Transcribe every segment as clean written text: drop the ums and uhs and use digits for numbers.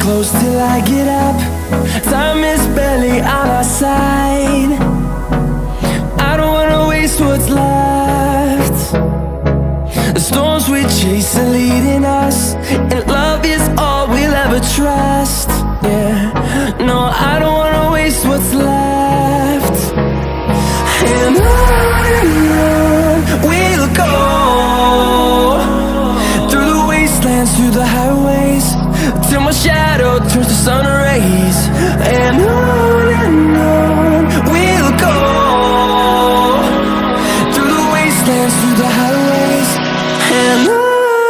close till I get up. Time is barely on our side. I don't wanna waste what's left. The storms we chase are leading us, and love is all we'll ever trust. Yeah, no, I don't wanna waste what's left. And on we'll go, through the wastelands, through the highways, till my shadow turns to sun rays. And on we'll go, through the wastelands, through the highways, and on we'll go.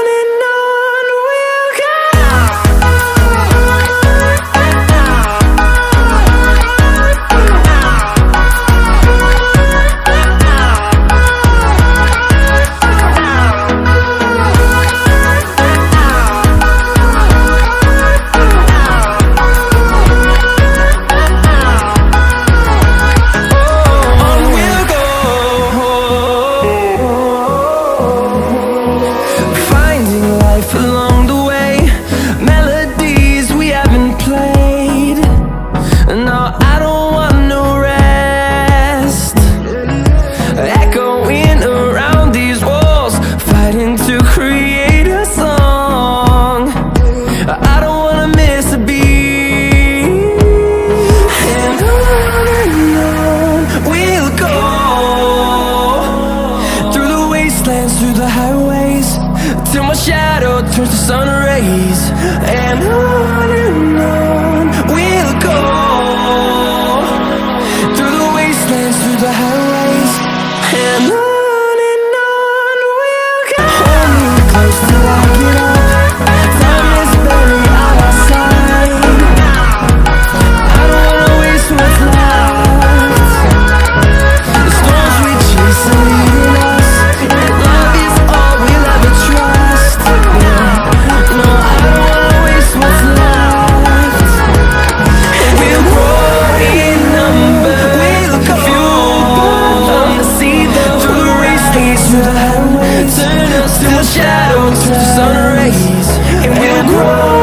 Along the way, melodies we haven't played. No, I don't want no rest. Echoing around these walls, fighting to create a song. I don't wanna miss a beat. And on we'll go, through the wastelands, through the highways, till my shadow turns to sun rays. And on we'll go, through the wastelands, through the highways, and on we'll go. Hold me close till I get up. Time is barely on our side. I don't wanna waste what's left. The storms we chase are leading us, and love is all we'll ever trust. No, I don't wanna waste what's left. And we'll grow in number, we'll go fueled to see them through the wastelands, through the highways, turn us till the shadow turns to sun rays. And we'll grow